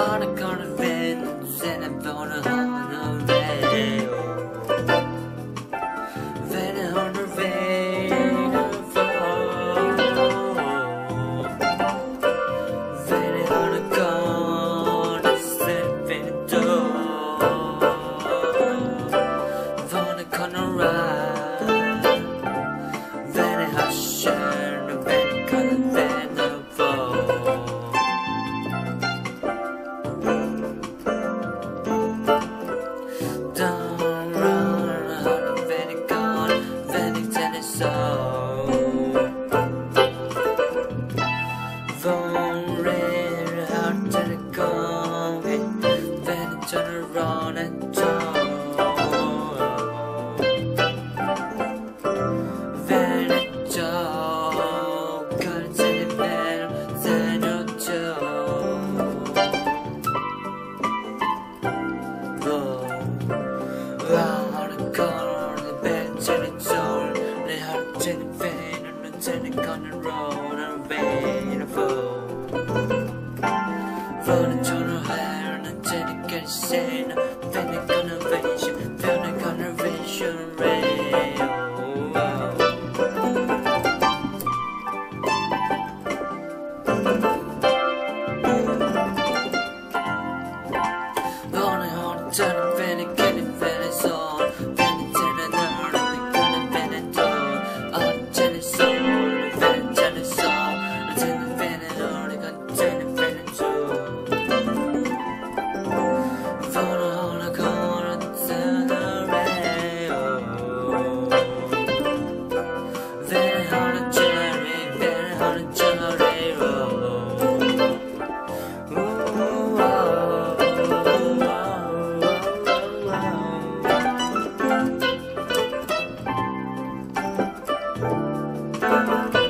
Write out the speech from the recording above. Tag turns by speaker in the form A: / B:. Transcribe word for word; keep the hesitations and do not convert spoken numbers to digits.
A: On a corner fence and I'm gonna hold a rail. Then on the rain of fall. Then on a corner sleeping door. On a corner ride. Then I hush and the bed color then the fall. Don't run out of any gun, then it's any soul. Don't read out to the gun, then it turn around and talk. Then it talk, cause it's better than your joke. Round the corner, the bed turning soul, the heart turning vein, and the turning on the road, and rain and fall. Running to the hair, and the turning getting sane, then the conservation, then the conservation rain. Running on the turning vein, and getting vein is on. Then the turning down, and the gonna vein and door. On the turning soul, the vein turning soul, the turning vein and all, the gonna turning vein and soul. Running on the corner, turn the rail. Then on the cherry, then on the cherry roll. Ooh, oh, oh, oh, oh, oh.